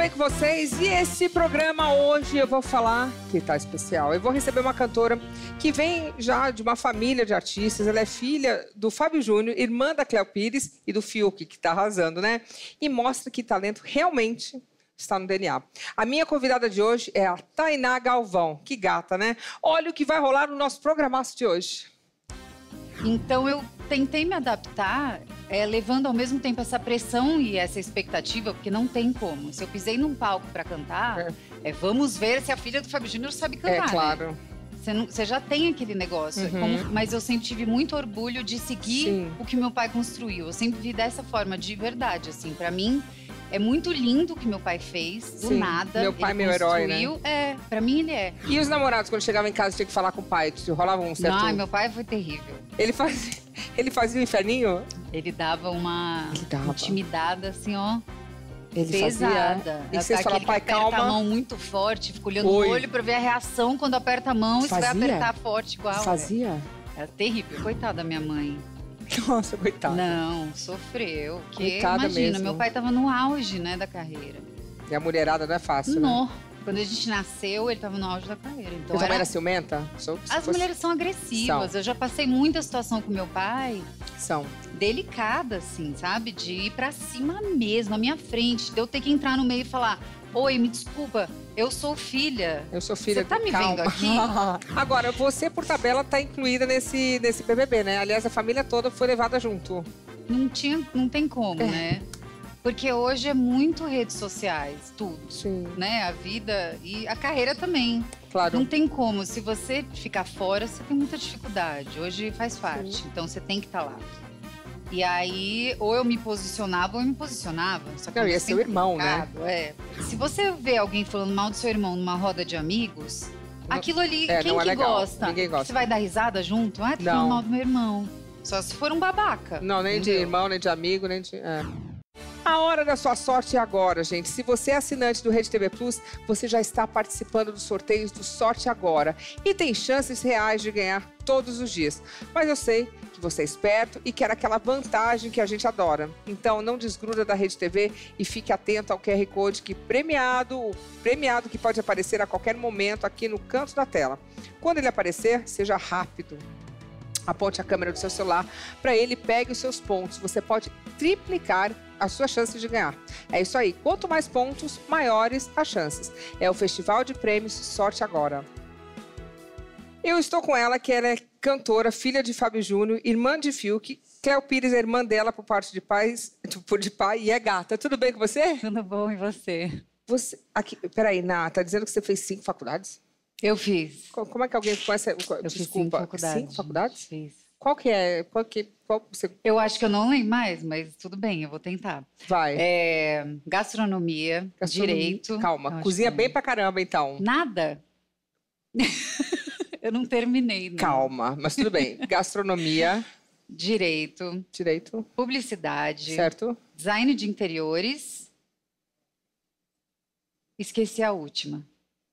bem com vocês? E esse programa hoje eu vou falar que tá especial. Eu vou receber uma cantora que vem já de uma família de artistas. Ela é filha do Fábio Júnior, irmã da Cléo Pires e do Fiuk, que tá arrasando, né? E mostra que talento realmente está no DNA. A minha convidada de hoje é a Tainá Galvão. Que gata, né? Olha o que vai rolar no nosso programaço de hoje. Então eu tentei me adaptar, levando ao mesmo tempo essa pressão e essa expectativa, porque não tem como. Se eu pisei num palco para cantar, vamos ver se a filha do Fábio Júnior sabe cantar. É, claro. Né? Você já tem aquele negócio. Mas eu sempre tive muito orgulho de seguir o que meu pai construiu. Eu sempre vi dessa forma, de verdade, assim. Pra mim, é muito lindo o que meu pai fez, do nada. Meu pai é meu herói, né? Pra mim ele é. E os namorados, quando chegavam em casa, tinha que falar com o pai? Rolava um certo... Não, meu pai foi terrível. Ele fazia o inferninho? Ele dava uma intimidada, assim, ó. Ele pesada. Fazia. E você fala, pai, calma. Aperta a mão muito forte, fica olhando no olho pra ver a reação quando aperta a mão. E você vai apertar forte igual. Fazia? Era terrível. Coitada da minha mãe. Nossa, coitada. Não, sofreu. Coitada imagina, mesmo. Meu pai tava no auge, né, da carreira. E a mulherada não é fácil, não. né? Quando a gente nasceu, ele tava no auge da carreira. Então Você também era ciumenta? As mulheres são agressivas. Eu já passei muita situação com meu pai. Delicada, assim, sabe? De ir pra cima mesmo, na minha frente. De eu ter que entrar no meio e falar: oi, me desculpa, eu sou filha. Eu sou filha. Você tá me vendo aqui? Agora, você, por tabela, tá incluída nesse BBB, né? Aliás, a família toda foi levada junto. Não tem como, né? Porque hoje é muito redes sociais, tudo. Sim. Né? A vida e a carreira também. Claro. Não tem como. Se você ficar fora, você tem muita dificuldade. Hoje faz parte. Sim. Então você tem que estar lá. E aí, ou eu me posicionava ou eu me posicionava. Só que não, ia ser o irmão, né? Se você vê alguém falando mal do seu irmão numa roda de amigos, aquilo ali, quem que gosta? Ninguém gosta. Você vai dar risada junto? Ah, tá falando mal do meu irmão. Só se for um babaca. Não, nem de irmão, nem de amigo, nem de... A hora da sua sorte é agora, gente. Se você é assinante do Rede TV Plus, você já está participando dos sorteios do Sorte Agora e tem chances reais de ganhar todos os dias. Mas eu sei que você é esperto e quer aquela vantagem que a gente adora. Então não desgruda da Rede TV e fique atento ao QR Code o premiado que pode aparecer a qualquer momento aqui no canto da tela. Quando ele aparecer, seja rápido. Aponte a câmera do seu celular para ele, pegue os seus pontos. Você pode triplicar as suas chances de ganhar. É isso aí. Quanto mais pontos, maiores as chances. É o Festival de Prêmios Sorte Agora. Eu estou com ela, que ela é cantora, filha de Fábio Júnior, irmã de Fiuk. Cléo Pires é irmã dela por parte de pai e é gata. Tudo bem com você? Tudo bom, e você? Peraí, tá dizendo que você fez 5 faculdades? Eu fiz. Como é que alguém com essa... Eu fiz 5 faculdades. 5 faculdades? Fiz. Qual que é? Qual você... Eu acho que eu não lembro mais, mas tudo bem, eu vou tentar. Vai. Gastronomia, direito. Calma, cozinha bem pra caramba, então. Nada. Eu não terminei, não. Calma, mas tudo bem. Gastronomia. Direito. Publicidade. Certo. Design de interiores. Esqueci a última.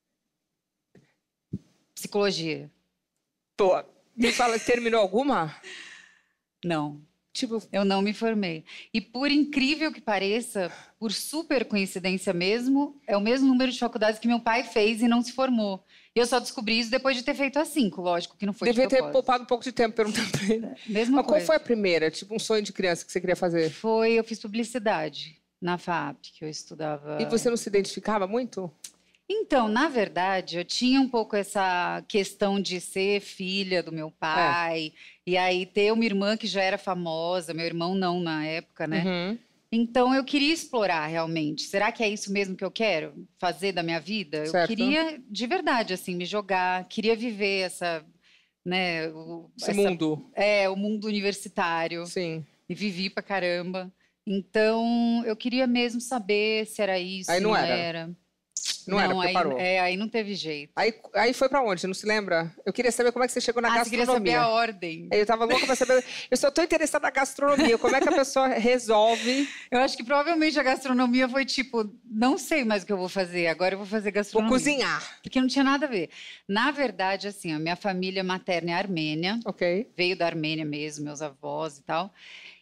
Psicologia. Pô, me fala, terminou alguma? Não. Eu não me formei. E por incrível que pareça, por super coincidência mesmo, é o mesmo número de faculdades que meu pai fez e não se formou. E eu só descobri isso depois de ter feito as 5, lógico, que não foi Devia de propósito. ter poupado um pouco de tempo perguntando pra ele. Mesma coisa. Qual foi a primeira? Um sonho de criança que você queria fazer? Eu fiz publicidade na FAP, que eu estudava... E você não se identificava muito? Então, na verdade, eu tinha um pouco essa questão de ser filha do meu pai, e aí ter uma irmã que já era famosa, meu irmão não na época, né? Então, eu queria explorar realmente. Será que é isso mesmo que eu quero fazer da minha vida? Certo. Eu queria, de verdade, assim, me jogar, queria viver essa, né? Mundo. O mundo universitário. Sim. E vivi pra caramba. Então, eu queria mesmo saber se era isso, aí não era. Não era, porque parou. Aí não teve jeito. Aí foi pra onde? Não se lembra? Eu queria saber como é que você chegou na gastronomia. Você queria saber a ordem. Eu tava louca pra saber. Eu só tô interessada na gastronomia. Como é que a pessoa resolve? Eu acho que provavelmente a gastronomia foi tipo, não sei mais o que eu vou fazer, agora eu vou fazer gastronomia. Vou cozinhar. Porque não tinha nada a ver. Na verdade, assim, a minha família materna é armênia. Ok. Veio da Armênia mesmo, meus avós e tal.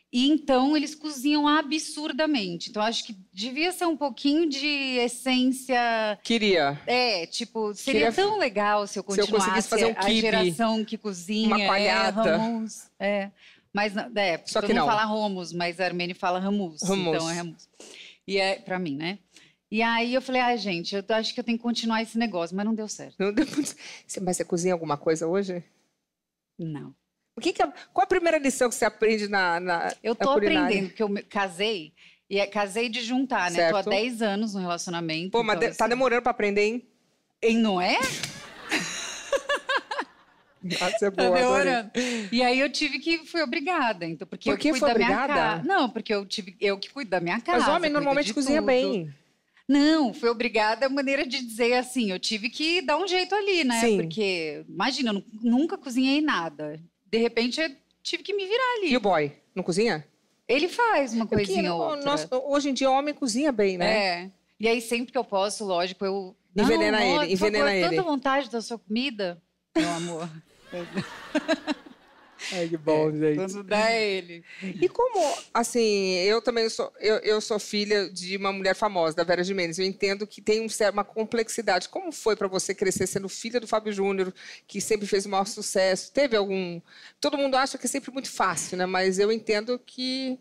E então eles cozinham absurdamente. Então acho que devia ser um pouquinho de essência. Queria. Tipo, seria tão legal se eu continuasse conseguisse fazer um a quibe, geração que cozinha. uma coalhada. Hummus, Mas Só que todo não mundo fala hummus, mas a Armênia fala hummus. Então é hummus. E é pra mim, né? E aí eu falei, gente, eu acho que eu tenho que continuar esse negócio, mas não deu certo. Mas você cozinha alguma coisa hoje? Não. Qual a primeira lição que você aprende Eu tô aprendendo, porque eu casei, e casei de juntar, né? Certo. Tô há 10 anos no relacionamento. Pô, mas então, tá demorando pra aprender, hein? E não é? Nossa, é boa, tá demorando. E aí fui obrigada. Então, porque Por que eu cuido foi da minha obrigada? casa. Não, porque eu que cuido da minha casa. Mas homem normalmente cozinha bem. Não, fui obrigada, a maneira de dizer assim, eu tive que dar um jeito ali, né? Sim. Porque, imagina, eu nunca cozinhei nada. De repente, eu tive que me virar ali. E o boy, não cozinha? Ele faz uma coisinha ou outra. Hoje em dia, o homem cozinha bem, né? E aí, sempre que eu posso, lógico, eu... Envenena ele. Tanta vontade da sua comida, meu amor. Ai, que bom, gente. Quando dá ele. E como, assim, eu também sou filha de uma mulher famosa, da Vera Giménez. Eu entendo que tem uma complexidade. Como foi para você crescer sendo filha do Fábio Júnior, que sempre fez o maior sucesso? Teve algum... Todo mundo acha que é sempre muito fácil, né? Mas eu entendo que...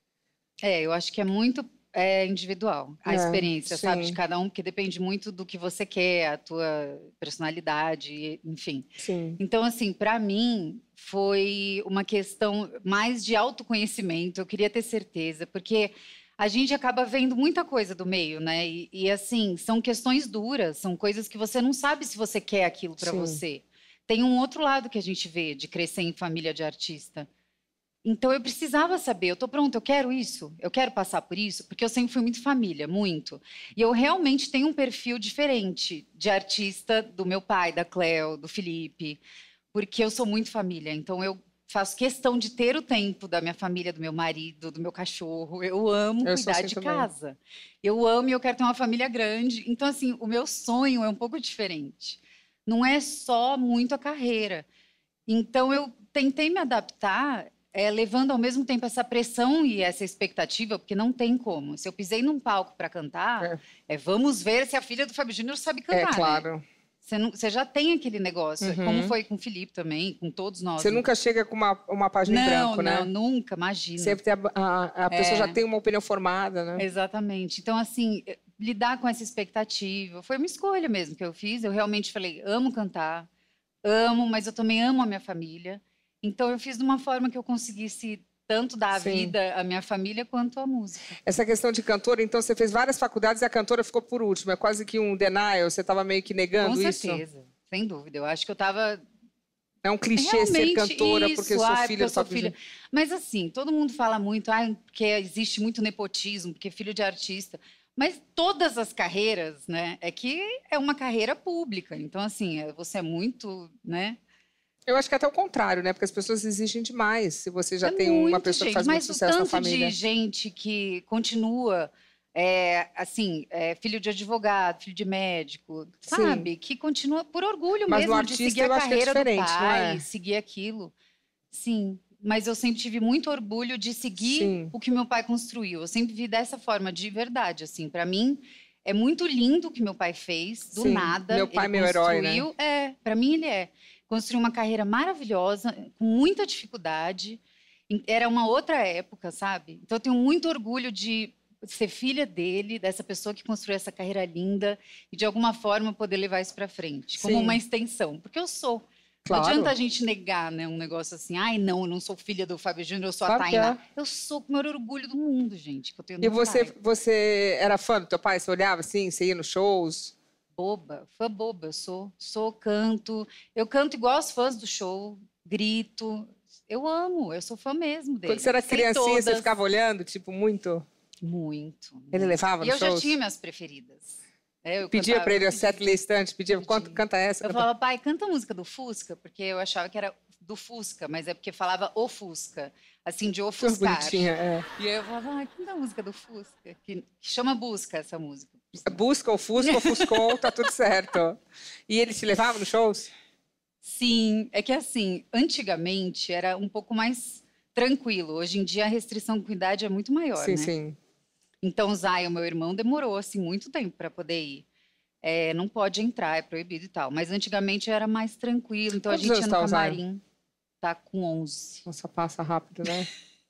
Eu acho que é muito individual a experiência, sim. sabe? De cada um, porque depende muito do que você quer, a tua personalidade, enfim. Sim. Então, assim, para mim, foi uma questão mais de autoconhecimento. Eu queria ter certeza, porque a gente acaba vendo muita coisa do meio, né? E assim, são questões duras, são coisas que você não sabe se você quer aquilo para você. Tem um outro lado que a gente vê de crescer em família de artista. Então, eu precisava saber, eu estou pronta, eu quero isso, eu quero passar por isso, porque eu sempre fui muito família, muito. E eu realmente tenho um perfil diferente de artista do meu pai, da Cleo, do Felipe, porque eu sou muito família. Então, eu faço questão de ter o tempo da minha família, do meu marido, do meu cachorro. Eu amo cuidar de casa. Eu amo e eu quero ter uma família grande. Então, assim, o meu sonho é um pouco diferente. Não é só muito a carreira. Então, eu tentei me adaptar... levando ao mesmo tempo essa pressão e essa expectativa, porque não tem como. Se eu pisei num palco para cantar, vamos ver se a filha do Fábio Júnior sabe cantar. Claro. Né? Você já tem aquele negócio, como foi com o Felipe também, com todos nós. Você nunca chega com uma página em branco, né? Não, nunca, imagina. Sempre a pessoa já tem uma opinião formada, né? Exatamente. Então, assim, lidar com essa expectativa foi uma escolha mesmo que eu fiz. Eu realmente falei, amo cantar, amo, mas eu também amo a minha família. Então, eu fiz de uma forma que eu conseguisse tanto dar a vida à minha família quanto à música. Essa questão de cantora, então, você fez várias faculdades e a cantora ficou por último. É quase que um denial, você estava meio que negando isso? Com certeza, sem dúvida. Eu acho que eu estava... É um clichê ser cantora porque eu sou filha do Fábio Júnior. Mas assim, todo mundo fala muito, porque existe muito nepotismo, porque filho de artista... Mas todas as carreiras, né? É que é uma carreira pública. Então, assim, você é muito, né? Eu acho que é até o contrário, né? Porque as pessoas exigem demais. Se você já tem uma pessoa que faz muito sucesso na família. Mas o tanto de gente que continua, filho de advogado, filho de médico, sabe? Que continua por orgulho mesmo de seguir a carreira do pai, seguir aquilo. Sim, mas eu sempre tive muito orgulho de seguir o que meu pai construiu. Eu sempre vi dessa forma, de verdade, assim. Para mim, é muito lindo o que meu pai fez, do nada. Meu pai é meu herói, né? Para mim ele é. Construiu uma carreira maravilhosa, com muita dificuldade. Era uma outra época, sabe? Então, eu tenho muito orgulho de ser filha dele, dessa pessoa que construiu essa carreira linda e, de alguma forma, poder levar isso para frente, como uma extensão. Porque eu sou. Claro. Não adianta a gente negar, né, um negócio assim. Ai, não, eu não sou filha do Fábio Júnior, eu sou a Tainá. Eu sou o maior orgulho do mundo, gente, que eu tenho. E você era fã do teu pai? Você olhava assim, você ia nos shows? Fã boba, eu sou, canto. Eu canto igual os fãs do show, grito. Eu amo, eu sou fã mesmo dele. Quando você era criancinha, você ficava olhando, tipo, muito? Muito. Ele levava nos shows? E eu já tinha minhas preferidas. Pedia para ele a setlist antes, canta essa. Eu falava, pai, canta a música do Fusca, porque eu achava que era do Fusca, mas é porque falava o Fusca, assim, de ofuscar. Bonitinha, E aí eu falava, canta a música do Fusca, que chama Busca essa música. Busca, ofuscou, tá tudo certo. E ele te levava nos shows? Sim, é que assim, antigamente era um pouco mais tranquilo. Hoje em dia a restrição com idade é muito maior, sim, né? Sim. Então o Zion, meu irmão, demorou assim muito tempo para poder ir. Não pode entrar, é proibido e tal. Mas antigamente era mais tranquilo. Então Quantos a gente ia anos no tá o Zion? camarim. Tá com 11. Nossa, passa rápido, né?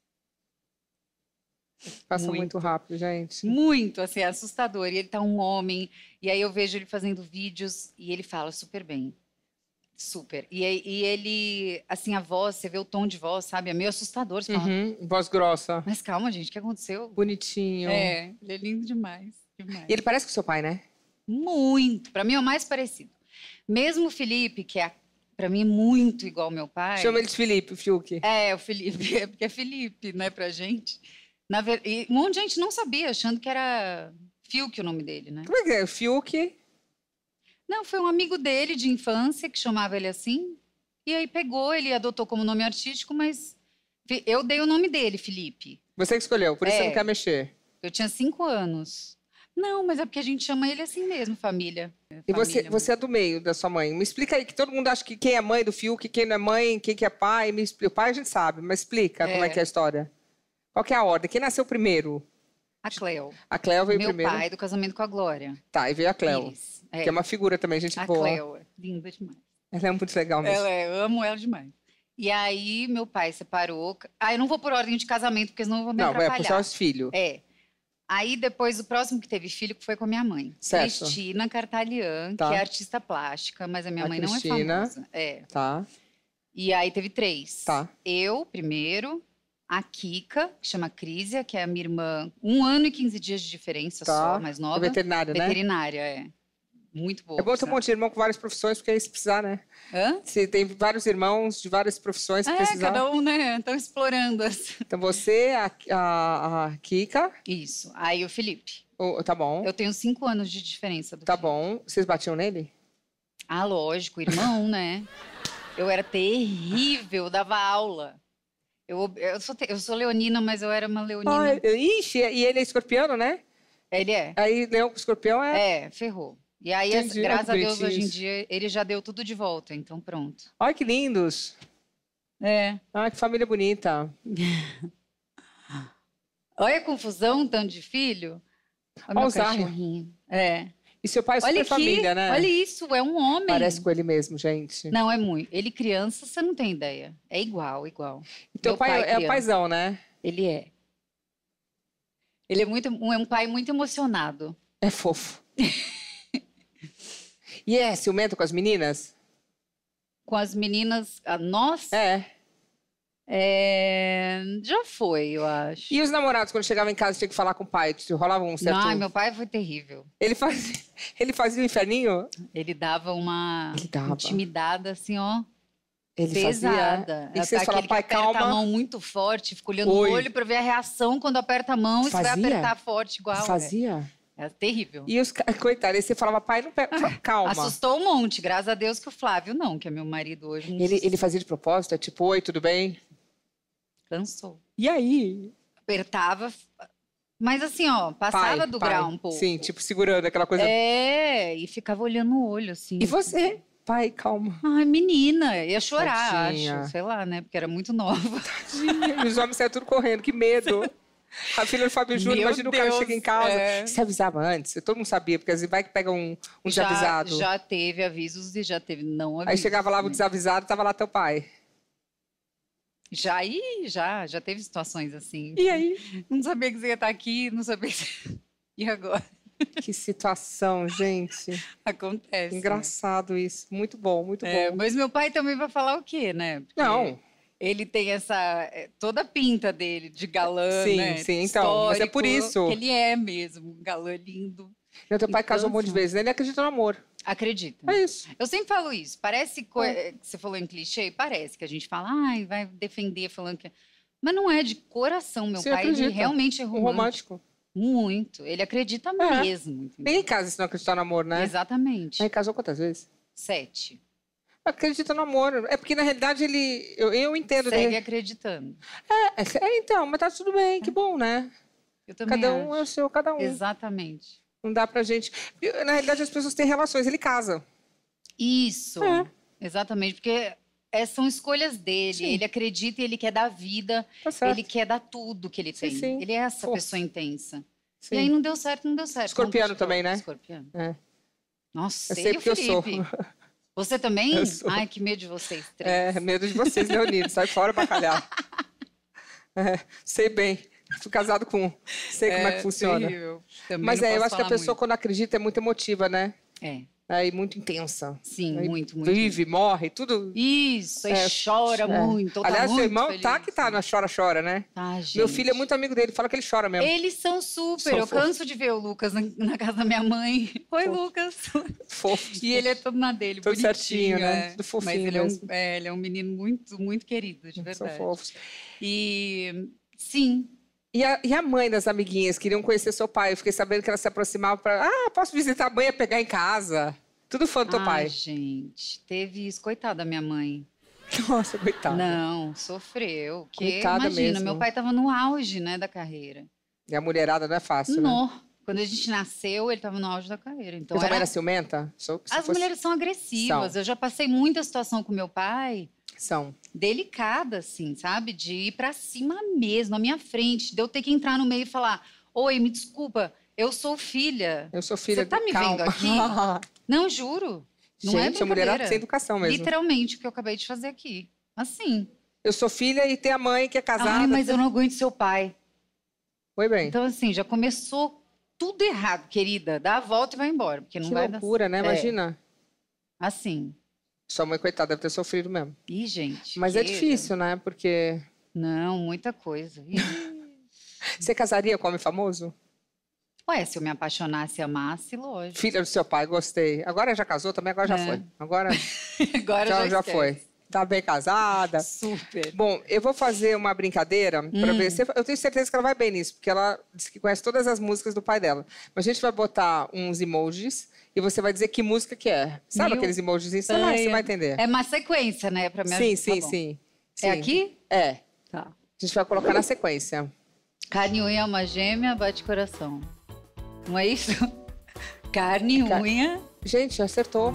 Passa muito rápido, gente. Muito, assim, é assustador. E ele tá um homem, e aí eu vejo ele fazendo vídeos e ele fala super bem. Super. E ele, assim, a voz, você vê o tom de voz, sabe? É meio assustador. Você fala, Voz grossa. mas calma, gente, o que aconteceu? Bonitinho. Ele é lindo demais, demais. E ele parece com o seu pai, né? Muito. Pra mim é o mais parecido. Mesmo o Felipe, que pra mim é muito igual ao meu pai. Chama ele de Felipe, o Fiuk. O Felipe, porque é Felipe, né, pra gente. E um monte de gente não sabia, achando que era Fiuk o nome dele, né? Como é que é? Fiuk? Não, foi um amigo dele de infância que chamava ele assim. E aí pegou, ele adotou como nome artístico, mas eu dei o nome dele, Felipe. Você que escolheu, por isso você não quer mexer. Eu tinha 5 anos. Não, mas é porque a gente chama ele assim mesmo, família. E você é do meio da sua mãe. Me explica aí, que todo mundo acha que quem é mãe do Fiuk, quem não é mãe, quem que é pai. O pai a gente sabe, mas explica como é que é a história. Qual que é a ordem? Quem nasceu primeiro? A Cleo. A Cleo veio meu primeiro? Meu pai, do casamento com a Glória. Tá, e veio a Cleo. Iris, que é uma figura também, gente boa. A Cleo, linda demais. Ela é muito legal mesmo. Eu amo ela demais. E aí, meu pai separou. Eu não vou por ordem de casamento, porque senão eu vou me atrapalhar. Não, é por seus filhos. Aí, depois, o próximo que teve filho foi com a minha mãe. Certo. Cristina Cartalian, que é artista plástica, mas a minha mãe Cristina, não é famosa. Tá. E aí, teve 3. Tá. Eu, primeiro. A Kika, que chama Crisia, que é a minha irmã. 1 ano e 15 dias de diferença só, mais nova. Veterinária, né? Veterinária, Muito boa. É bom ter um monte de irmão com várias profissões, porque aí se precisar, né? Você tem vários irmãos de várias profissões, se precisar. Cada um, né? Estão explorando. Então você, a Kika. Isso. Aí o Felipe. Tá bom. Eu tenho 5 anos de diferença do Tá Felipe. bom. Vocês batiam nele? Ah, lógico. Irmão, né? Eu era terrível, dava aula. Eu sou leonina, mas eu era uma leonina. Ixi, e ele é escorpiano, né? Ele é. Aí leão com escorpião ferrou. E aí, graças a Deus, hoje em dia, ele já deu tudo de volta, então pronto. Ai, que lindos. Ai, que família bonita. Olha a confusão, tanto de filho. Olha meu cachorrinho. E seu pai é super família, né? Olha isso, é um homem. Parece com ele mesmo, gente. Não, é muito. Ele criança, você não tem ideia. É igual. E teu pai é paizão, né? Ele é. Ele é um pai muito emocionado. É fofo. E é ciumento com as meninas? Com as meninas, nossa? Já foi, eu acho. E os namorados, quando chegavam em casa, tinha que falar com o pai? Rolava um certo... Não, meu pai foi terrível. Ele fazia o inferninho? Ele dava uma intimidada, assim, ó. Ele pesada. Fazia... E vocês falavam, pai, calma. Aperta a mão muito forte, fica olhando no olho pra ver a reação quando aperta a mão. E você vai apertar forte igual. Fazia? É terrível. E os coitados, aí você falava, pai, não calma. Assustou um monte, graças a Deus que o Flávio não, que é meu marido hoje. Ele fazia de propósito? É tipo, oi, tudo bem? Cansou. E aí? Apertava, mas assim, ó, passava do grau um pouco. Sim, tipo segurando aquela coisa. E ficava olhando no olho, assim. E você? Pai, calma. Ai, menina, ia chorar, Tadinha. acho. Sei lá, né, porque era muito nova. Tadinha, e os homens saíam tudo correndo, que medo. A filha do Fábio Júnior, imagina o cara chega em casa. Você avisava antes? Todo mundo sabia, porque às vezes vai que pega um desavisado. Já teve avisos e já teve não avisos. Aí chegava lá o desavisado, tava lá teu pai. Já teve situações assim. E aí? Não sabia que você ia estar aqui, não sabia que... E agora? Que situação, gente. Acontece. Engraçado isso. Muito bom, muito bom. Mas meu pai também vai falar o quê, né? Porque não. Ele tem toda a pinta dele de galã, né? Sim, então. Mas é por isso. Ele é mesmo, um galã lindo. Meu teu pai casou um monte de vezes, né? Ele acredita no amor. Acredita. É isso. Eu sempre falo isso. Parece que você falou em clichê, parece que a gente fala, vai defender falando que... Mas não é de coração. Meu pai, ele realmente é romântico. Muito. Ele acredita mesmo. Entendeu? Ninguém casa se não acreditar no amor, né? Exatamente. Aí casou quantas vezes? 7. Acredita no amor. É porque, na realidade, eu entendo. Segue acreditando. Então, mas tá tudo bem, que bom, né? Eu também Cada um é o seu, cada um. Exatamente. Não dá pra gente... Na realidade, as pessoas têm relações, ele casa. Isso. Exatamente, porque são escolhas dele. Sim. Ele acredita e ele quer dar vida. Tá certo. Ele quer dar tudo que ele tem. Sim. Ele é essa pessoa intensa. Sim. E aí não deu certo, não deu certo. Escorpiano também, né? Escorpiano. É. Nossa, Eu sei porque eu sou. Você também? Eu sou. Ai, que medo de vocês três. Medo de vocês, Leonino. Sai fora, bacalhau. Sei bem. Fui casado com um. Sei como é que funciona. Terrível. Também Mas não eu posso acho que a falar pessoa, quando acredita, é muito emotiva, né? É. E muito intensa. Sim, Aí muito. Vive, morre, tudo. Isso, aí chora muito. Aliás, tá seu muito irmão feliz. tá que tá na chora-chora, né? Tá, gente. Meu filho é muito amigo dele, fala que ele chora mesmo. Eles são super. São eu fofos. canso de ver o Lucas na casa da minha mãe. Oi, Fofo. Lucas. Fofo. E ele é todo na dele, Todo bonitinho. certinho, né? Tudo fofinho Mas ele mesmo. ele é um menino muito, muito querido, de São verdade. fofos. E sim. E a mãe das amiguinhas queriam conhecer seu pai. Eu fiquei sabendo que ela se aproximava para. Posso visitar a mãe e pegar em casa. Tudo fã do teu pai. Gente, teve isso. Coitada da minha mãe. Nossa, coitada. Não, sofreu. Que, Coitada imagina, mesmo. meu pai estava no auge, né, da carreira. E a mulherada não é fácil, né? Nó. Quando a gente nasceu, ele estava no auge da carreira. Então Você também era ciumenta? As mulheres são agressivas. Eu já passei muita situação com meu pai. São. Delicada, assim, sabe? De ir pra cima mesmo, na minha frente. De eu ter que entrar no meio e falar: oi, me desculpa, eu sou filha. Eu sou filha. Você tá me Calma. vendo aqui? Não, juro. Não é Gente, a mulherada brincadeira. sem educação mesmo. Literalmente o que eu acabei de fazer aqui. Assim. Eu sou filha e tem a mãe que é casada. Ai, mas eu não aguento seu pai. Oi, bem. Então, assim, já começou tudo errado, querida. Dá a volta e vai embora, porque não Que vai loucura, né? dar... Imagina. Assim. Sua mãe, coitada, deve ter sofrido mesmo. Ih, gente. Mas é difícil, né? Porque... Não, muita coisa. Ih. Você casaria com homem famoso? Ué, se eu me apaixonasse e amasse, lógico. Filha do seu pai, gostei. Agora já casou também, agora já foi. Agora Agora já esquece. foi. Tá bem casada. Super. Bom, eu vou fazer uma brincadeira para ver se... Eu tenho certeza que ela vai bem nisso, porque ela disse que conhece todas as músicas do pai dela. Mas a gente vai botar uns emojis e você vai dizer que música que é. Sabe aqueles emojis? Você vai entender. É uma sequência, né? Pra me Sim, ajudar. sim, Tá bom. sim. É aqui? É. Tá. A gente vai colocar na sequência. Carne, unha, alma gêmea, bate coração. Não é isso? Carne, unha. Gente, acertou.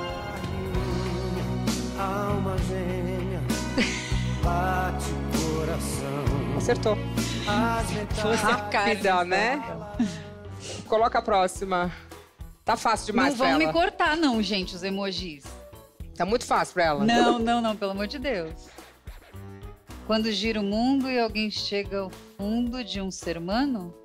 Alma gêmea, bate coração. Acertou. As metades Rápida, né? Coloca a próxima. Tá fácil demais Não pra vão ela. me cortar, não, gente, os emojis. Tá muito fácil pra ela. Não, pelo amor de Deus. Quando gira o mundo e alguém chega ao fundo de um ser humano?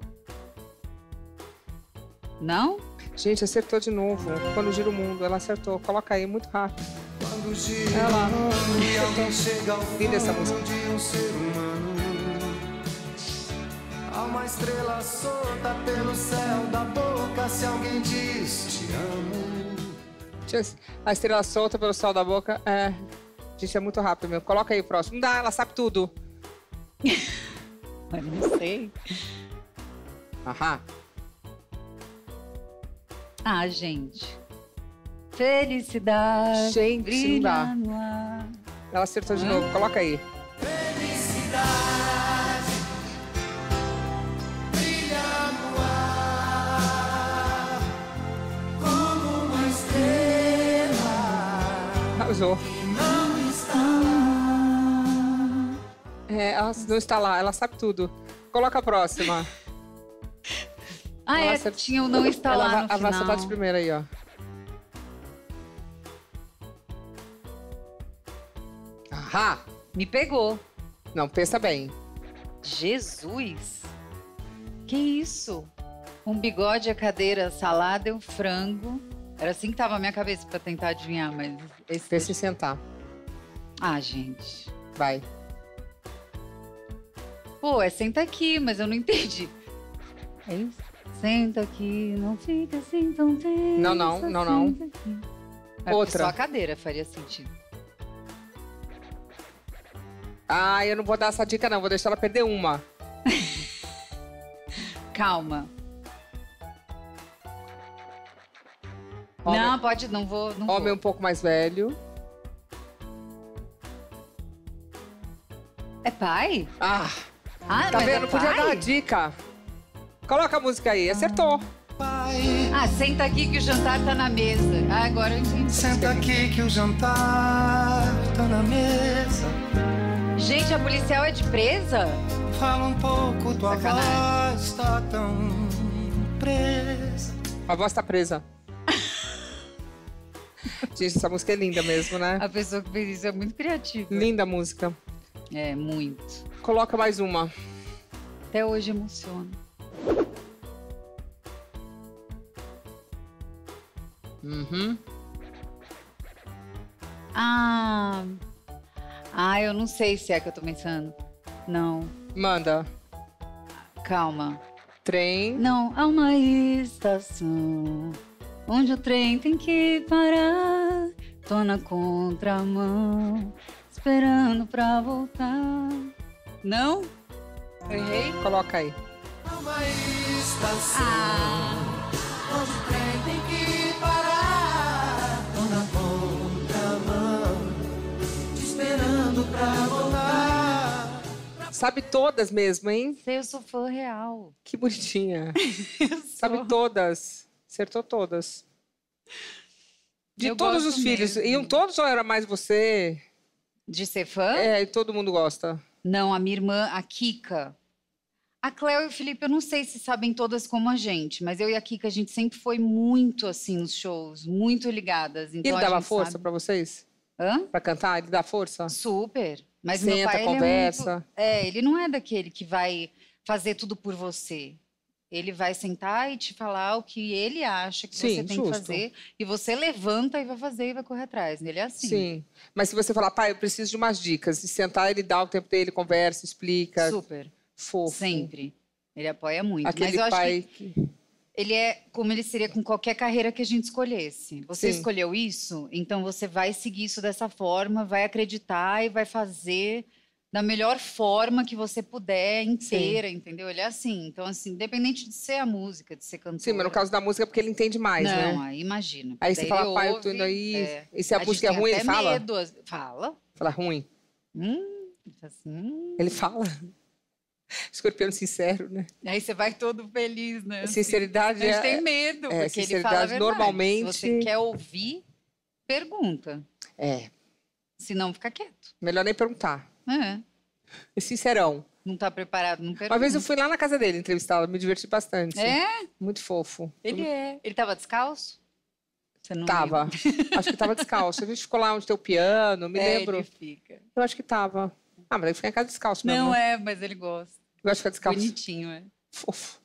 Não? Gente, acertou de novo. Quando gira o mundo, ela acertou. Coloca aí, muito rápido. quando gira o mundo e alguém chega ao Linda essa música. fundo de um ser humano. Há uma estrela solta pelo céu da boca se alguém diz te amo. A estrela solta pelo céu da boca. Gente, é muito rápido mesmo. Coloca aí o próximo. Não dá, ela sabe tudo. Mas não sei. Aham. Ah, gente. Felicidade. Gente, não brilha dá. no ar. Ela acertou de novo. Coloca aí. Felicidade brilha no ar como uma estrela. Arrasou. Não está Ela não está lá, ela sabe tudo. Coloca a próxima. Ah, Ela é, acertou. tinha o não está lá no Ela vai acertar de final. primeira aí, ó. Ahá. Me pegou. Não, pensa bem. Jesus! Que isso? Um bigode, a cadeira, a salada e o frango. Era assim que tava a minha cabeça pra tentar adivinhar, mas... Pensa em sentar. Ah, gente. Vai. Pô, é senta aqui, mas eu não entendi. É isso? Senta aqui, não fica assim tão tensa. Não. senta aqui. É Outra. só a cadeira faria sentido. Eu não vou dar essa dica, não. Vou deixar ela perder uma. Calma. Homem, Não, pode, não vou. Não homem vou. um pouco mais velho. É pai? Ah, Ah, tá mas vendo? é Podia pai? dar a dica. Coloca a música aí. Acertou. pai. Ah, senta aqui que o jantar tá na mesa. Ah, agora eu entendi. Senta aqui que o jantar tá na mesa. Gente, a policial é de presa? Fala um pouco, tua Sacanagem. voz tá tão presa. A voz tá presa. Gente, essa música é linda mesmo, né? A pessoa que fez isso é muito criativa. Linda a música. É, muito. Coloca mais uma. Até hoje emociona. Uhum. Eu não sei se é que eu tô pensando. Não, Manda. calma. Trem. Não, há uma estação onde o trem tem que parar. Tô na contramão, esperando pra voltar. Não? Errei? Coloca aí. Uma estação onde o trem tem que parar. Tô na contramão, te esperando pra voltar. Sabe todas mesmo, hein? Eu sou fã real. Que bonitinha. Eu sou. Sabe todas. Acertou todas. De Eu todos gosto os filhos. mesmo. Iam todos ou era mais você? De ser fã? É, e todo mundo gosta. Não, a minha irmã, a Kika. A Cleo e o Felipe, eu não sei se sabem todas como a gente, mas eu e a Kika, a gente sempre foi muito assim nos shows, muito ligadas. Então, Ele a dava gente força sabe. pra vocês? Hã? Pra cantar? Ele dá força? Super. Mas meu Senta, pai, conversa. ele não é daquele que vai fazer tudo por você. Ele vai sentar e te falar o que ele acha que Sim, você tem justo. que fazer. E você levanta e vai fazer e vai correr atrás. Ele é assim. Sim. Mas se você falar, pai, eu preciso de umas dicas. E sentar, ele dá o tempo dele, conversa, explica. Super. Fofo. Sempre. Ele apoia muito. Mas Aquele eu acho pai que ele é como ele seria com qualquer carreira que a gente escolhesse. Você Sim. escolheu isso, então você vai seguir isso dessa forma, vai acreditar e vai fazer da melhor forma que você puder, inteira, entendeu? Ele é assim. Então, assim, independente de ser a música, de ser cantor. Sim, mas no caso da música é porque ele entende mais, né? Não, aí imagina. Aí Daí você fala, ele pai, eu tô ouve, indo aí. é. E se a música é gente ruim, tem ele até fala? medo. Fala. Fala ruim. Assim. Ele fala. Escorpião sincero, né? Aí você vai todo feliz, né? Sinceridade A gente é... tem medo, é, porque ele fala a sinceridade verdade. normalmente- Se você quer ouvir, pergunta. É, Se não, fica quieto. melhor nem perguntar. É. E sincerão. Não tá preparado, não pergunta. Uma vez eu fui lá na casa dele entrevistá-lo, me diverti bastante. É? Muito fofo. Ele é. Ele tava descalço? Você não Tava. lembra? Acho que tava descalço. A gente ficou lá onde tem o piano, me lembro. Ele fica. Eu acho que tava. Ah, mas ele fica em casa descalço mesmo. Não né? é, mas ele gosta. Eu acho que fica descalço. Bonitinho, é. Fofo.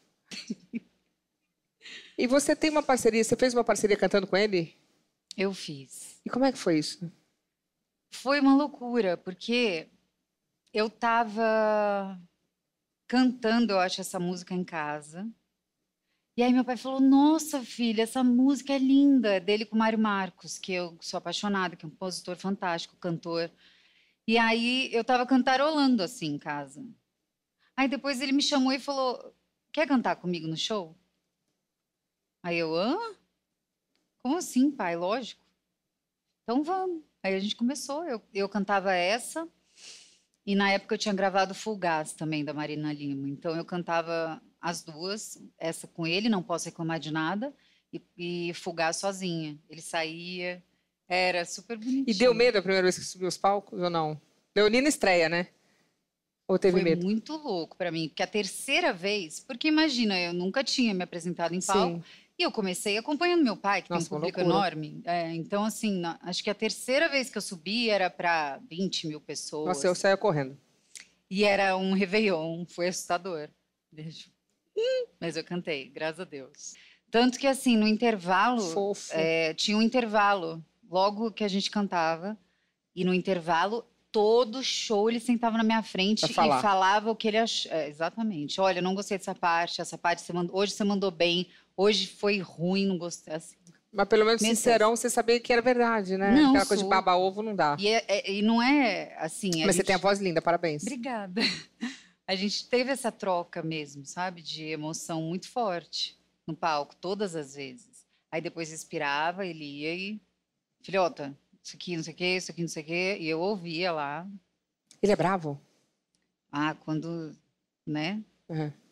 E você tem uma parceria, você fez uma parceria cantando com ele? Eu fiz. E como é que foi isso? Foi uma loucura, porque eu tava cantando, eu acho, essa música em casa. E aí meu pai falou, nossa, filha, essa música é linda. Dele com o Mário Marcos, que eu sou apaixonada, que é um compositor fantástico, cantor. E aí eu tava cantarolando assim em casa. Aí depois ele me chamou e falou, quer cantar comigo no show? Aí eu, hã? Como assim, pai? Lógico. Então vamos. Aí a gente começou, eu cantava essa, e na época eu tinha gravado Fulgaz também, da Marina Lima. Então eu cantava as duas, essa com ele, Não Posso Reclamar de Nada, e Fulgaz sozinha. Ele saía, era super bonitinho. E deu medo a primeira vez que subiu os palcos ou não? Leonina estreia, né? Ou teve Foi medo? muito louco pra mim, porque a terceira vez, porque imagina, eu nunca tinha me apresentado em palco, Sim. e eu comecei acompanhando meu pai, que Nossa, tem um uma público loucura. enorme. Então, assim, acho que a terceira vez que eu subi era para 20 mil pessoas. Nossa, eu saía correndo. E era um Réveillon, foi assustador. Mas eu cantei, graças a Deus. Tanto que, assim, no intervalo, Fofo. tinha um intervalo, logo que a gente cantava, e no intervalo, todo show ele sentava na minha frente Pra e falar. falava o que ele achava. Exatamente. Olha, eu não gostei dessa parte você mandou, hoje você mandou bem, hoje foi ruim, não gostei. Assim. Mas pelo menos Mesmo sincerão, você sabia que era verdade, né? Não, Aquela coisa de sou. baba-ovo não dá. E não é assim. Mas você tem a voz linda, parabéns. Obrigada. A gente teve essa troca mesmo, sabe? De emoção muito forte no palco, todas as vezes. Aí depois respirava, ele ia e... Filhota, isso aqui não sei o quê, isso aqui não sei o quê. E eu ouvia lá. Ele é bravo? Ah, quando... Né? Uhum.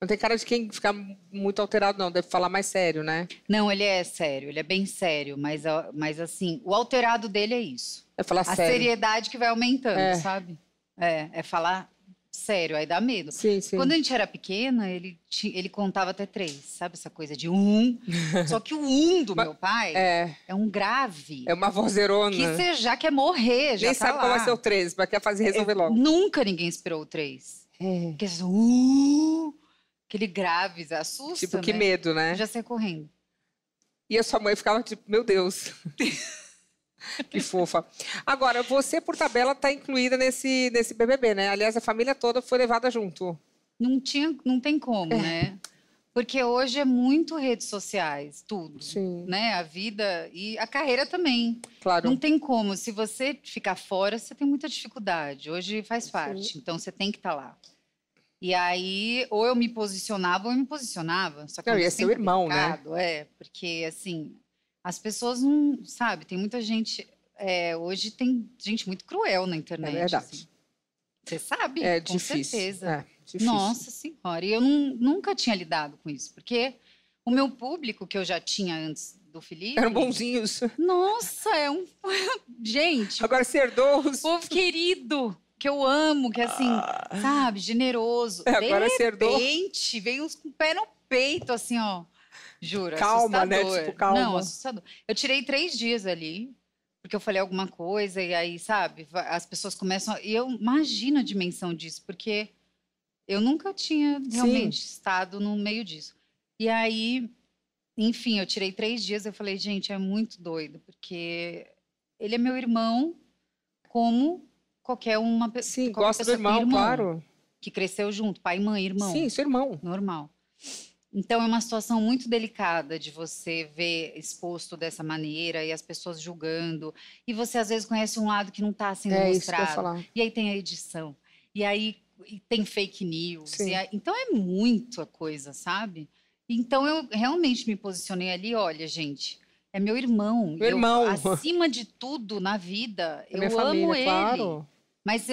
Não tem cara de quem ficar muito alterado, não. Deve falar mais sério, né? Não, ele é sério, ele é bem sério. Mas assim, o alterado dele é isso. É falar A sério. seriedade que vai aumentando, sabe? É falar sério, aí dá medo. Sim, sim. Quando a gente era pequena, ele contava até 3, sabe? Essa coisa de 1. Só que o 1 do meu pai é um grave. É uma vozerona. Que você já quer morrer, já nem tá sabe lá. qual vai ser o 13, mas quer resolver logo. Nunca ninguém esperou o 3. Porque aquele grave, assusta, Tipo, que né? medo, né? Eu já saí correndo. E a sua mãe ficava tipo, meu Deus. Que fofa. Agora, você, por tabela, está incluída nesse BBB, né? Aliás, a família toda foi levada junto. Não tem como, né? Porque hoje é muito redes sociais, tudo. Sim. Né? A vida e a carreira também. Claro. Não tem como. Se você ficar fora, você tem muita dificuldade. Hoje faz parte. Sim. Então, você tem que estar lá. E aí, ou eu me posicionava, ou eu me posicionava. Só que não, ia ser o irmão, né? Porque, assim, as pessoas não... Sabe, tem muita gente... hoje tem gente muito cruel na internet. É verdade. Assim. Você sabe, com difícil. certeza. Difícil. Nossa Senhora, e eu nunca tinha lidado com isso, porque o meu público, que eu já tinha antes do Felipe... Eram bonzinhos. Nossa, gente... Agora você herdou os... Povo querido, que eu amo, que assim, sabe, generoso. Agora você herdou... De repente, vem uns com o pé no peito, assim, ó. Juro, calma, assustador. né? Tipo, calma. Não, assustador. Eu tirei 3 dias ali, porque eu falei alguma coisa, e aí, sabe, as pessoas começam... E eu imagino a dimensão disso, porque eu nunca tinha realmente estado no meio disso. E aí, enfim, eu tirei 3 dias, eu falei, gente, é muito doido, porque ele é meu irmão, como qualquer uma pessoa. Sim, gosta do irmão, claro. Que cresceu junto, pai, mãe, irmão. Sim, seu irmão. Normal. Então, é uma situação muito delicada de você ver exposto dessa maneira e as pessoas julgando. E você, às vezes, conhece um lado que não está sendo mostrado. Isso que eu ia falar. E aí tem a edição. E aí tem fake news. Então, é muita coisa, sabe? Então, eu realmente me posicionei ali. Olha, gente, é meu irmão. Meu irmão. Acima de tudo na vida, eu minha amo família, ele. Claro. Mas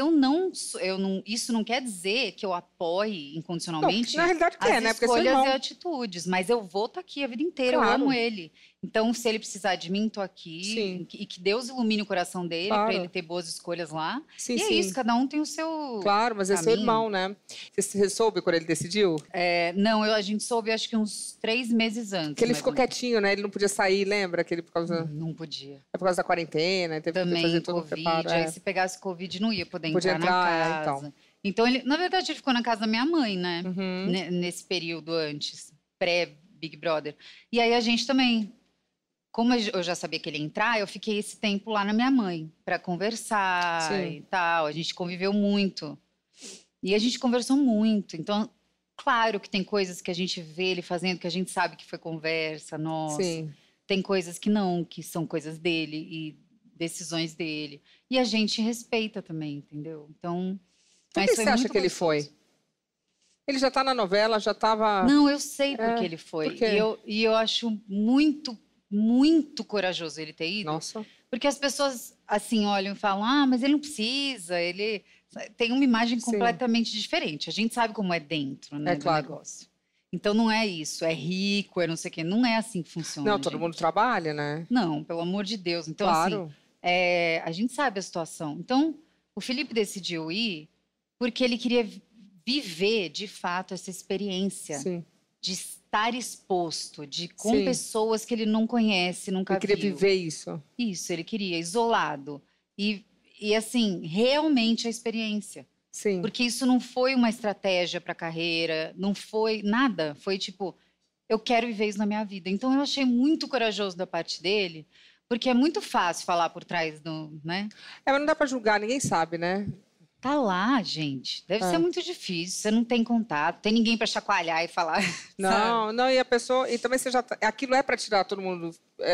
isso não quer dizer que eu apoie incondicionalmente não, na realidade as né? escolhas e atitudes. Mas eu vou estar aqui a vida inteira, claro. eu amo ele. Então, se ele precisar de mim, estou aqui. E que Deus ilumine o coração dele, para ele ter boas escolhas lá. Sim, e é isso, cada um tem o seu claro, mas caminho. É seu irmão, né? Você soube quando ele decidiu? Não, a gente soube acho que uns 3 meses antes. Que ele ficou quietinho, né? Ele não podia sair, lembra? Que ele por causa... Não podia. É por causa da quarentena, teve também, que fazer todo COVID, o preparo. Aí se pegasse Covid, não ia poder entrar na casa. Então, ele, na verdade, ele ficou na casa da minha mãe, né? Nesse período antes, pré-Big Brother. E aí a gente também, como eu já sabia que ele ia entrar, eu fiquei esse tempo lá na minha mãe, para conversar e tal. A gente conviveu muito. E a gente conversou muito. Então, claro que tem coisas que a gente vê ele fazendo, que a gente sabe que foi conversa, nossa. Sim. Tem coisas que não, que são coisas dele e decisões dele. E a gente respeita também, entendeu? Então... Por que você acha que ele foi? Ele já está na novela, já estava... Não, eu sei por que ele foi. Por quê? E eu acho muito, muito corajoso ele ter ido. Nossa. Porque as pessoas, assim, olham e falam, mas ele não precisa, ele... Tem uma imagem completamente diferente. A gente sabe como é dentro, né, do negócio. Então, não é isso, é rico, é não sei o quê. Não é assim que funciona, Não, todo mundo trabalha, né? Não, pelo amor de Deus. Então, claro. assim, a gente sabe a situação. Então, o Felipe decidiu ir porque ele queria viver, de fato, essa experiência de estar exposto, com pessoas que ele não conhece, nunca viu. Ele queria viver isso. Isso, ele queria, isolado. E assim, realmente a experiência. Sim. Porque isso não foi uma estratégia para a carreira, não foi nada. Foi tipo, eu quero viver isso na minha vida. Então, eu achei muito corajoso da parte dele, porque é muito fácil falar por trás do, né? Mas não dá para julgar, ninguém sabe, né? Tá lá, gente. Deve ser muito difícil. Você não tem contato, tem ninguém para chacoalhar e falar. Não, e a pessoa. E também você já. Aquilo é para tirar todo mundo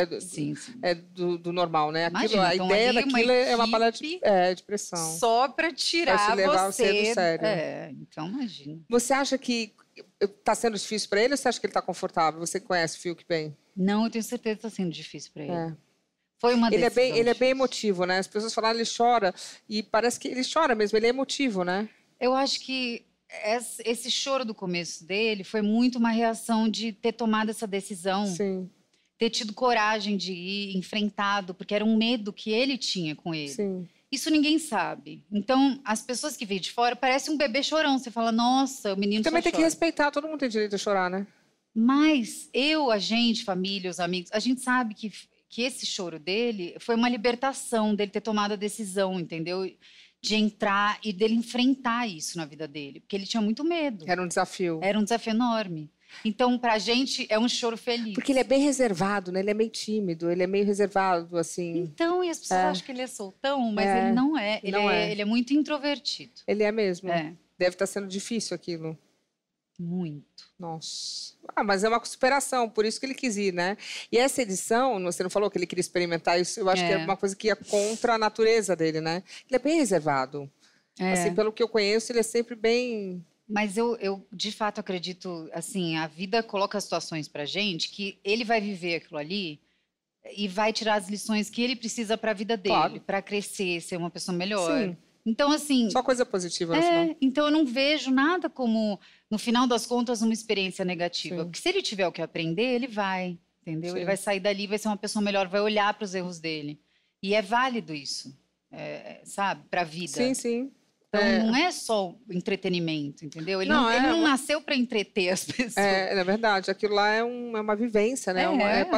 do normal, né? Aquilo, imagina, a ideia daquilo é uma panela de pressão. Só para tirar você do sério. Então imagina. Você acha que está sendo difícil para ele ou você acha que ele está confortável? Você conhece o Fiuk bem? Não, eu tenho certeza que está sendo difícil para ele. Foi uma ele é bem emotivo, né? As pessoas falaram, ele chora. E parece que ele chora mesmo, ele é emotivo, né? Eu acho que esse choro do começo dele foi muito uma reação de ter tomado essa decisão. Sim. Ter tido coragem de ir, enfrentado, porque era um medo que ele tinha com ele. Sim. Isso ninguém sabe. Então, as pessoas que veem de fora, parece um bebê chorão. Você fala, nossa, o menino Também só tem que chora. respeitar, todo mundo tem direito a chorar, né? Mas a gente, família, os amigos, a gente sabe que esse choro dele foi uma libertação, dele ter tomado a decisão, entendeu? De entrar e dele enfrentar isso na vida dele. Porque ele tinha muito medo. Era um desafio. Era um desafio enorme. Então, pra gente, é um choro feliz. Porque ele é bem reservado, né? Ele é meio tímido, ele é meio reservado, assim. Então, e as pessoas acham que ele é soltão, mas ele não é. Ele é muito introvertido. Ele é mesmo? É. Deve estar sendo difícil aquilo. Muito. Nossa. Mas é uma superação, por isso que ele quis ir, né? E essa edição, você não falou que ele queria experimentar isso, eu acho que é uma coisa que ia contra a natureza dele, né? Ele é bem reservado. Assim, pelo que eu conheço, ele é sempre bem... Mas eu de fato acredito, assim, a vida coloca situações pra gente que ele vai viver aquilo ali e vai tirar as lições que ele precisa para a vida dele, para crescer, ser uma pessoa melhor. Sim. Então, assim... Só coisa positiva no final. Então eu não vejo nada como, no final das contas, uma experiência negativa. Sim. Porque se ele tiver o que aprender, ele vai, entendeu? Sim. Ele vai sair dali, vai ser uma pessoa melhor, vai olhar para os erros dele. E é válido isso, sabe? Para a vida. Sim, sim. Então, não é só entretenimento, entendeu? Ele não nasceu para entreter as pessoas. É verdade. Aquilo lá é uma vivência, né?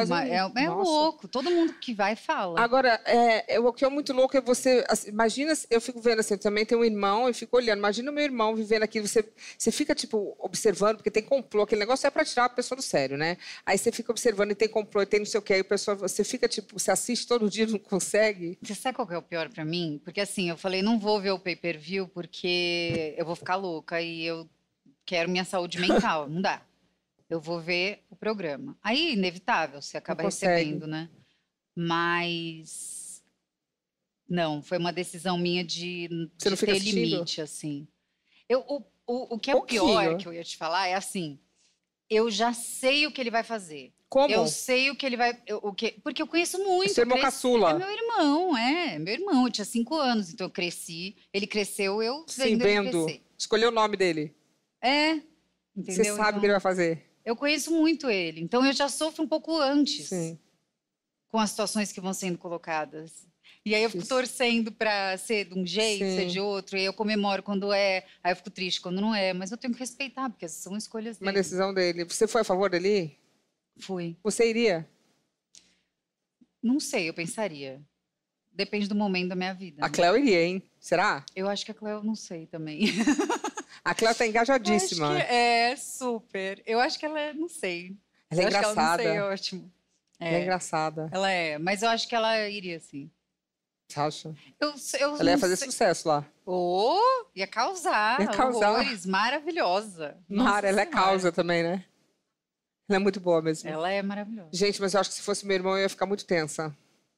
É louco. Todo mundo que vai fala. Agora, o que é muito louco é você... Assim, imagina, eu fico vendo assim, eu também tenho um irmão, eu fico olhando. Imagina o meu irmão vivendo aquilo. Você fica, tipo, observando, porque tem complô. Aquele negócio é para tirar a pessoa do sério, né? Aí você fica observando e tem complô, e tem não sei o quê. Aí você fica, tipo, você assiste todo dia e não consegue. Você sabe qual que é o pior para mim? Porque, assim, eu falei, não vou ver o pay-per-view porque eu vou ficar louca e eu quero minha saúde mental. Não dá. Eu vou ver o programa. Aí, inevitável, você acaba recebendo, né? Mas... Não, foi uma decisão minha de ter limite, assim. O que é o pior que eu ia te falar é assim, eu já sei o que ele vai fazer. Como? Eu sei o que ele vai... porque eu conheço muito. Seu irmão caçula. É meu irmão. Eu tinha 5 anos, então eu cresci. Ele cresceu, eu vendo ele crescer. Escolheu o nome dele. Entendeu? Você sabe o que ele vai fazer. Eu conheço muito ele, então eu já sofro um pouco antes. Sim. Com as situações que vão sendo colocadas. E aí eu fico torcendo para ser de um jeito, ser de outro, e eu comemoro quando é, aí eu fico triste quando não é, mas eu tenho que respeitar, porque são escolhas dele. Uma decisão dele. Você foi a favor dele? Fui. Você iria? Não sei, eu pensaria. Depende do momento da minha vida. A Cléo iria, hein? Será? Eu acho que a Cléo, não sei também. A Cléo tá engajadíssima. Super. Eu acho que ela, não sei. Ela é engraçada. Ela não sei, ótimo. Ela é engraçada. Ela é, mas eu acho que ela iria, sim. Você acha? Ela ia fazer sucesso lá. Ia causar. Horrores, maravilhosa. Mara, ela é causa também, né? Ela é muito boa mesmo. Ela é maravilhosa. Gente, mas eu acho que se fosse meu irmão, eu ia ficar muito tensa.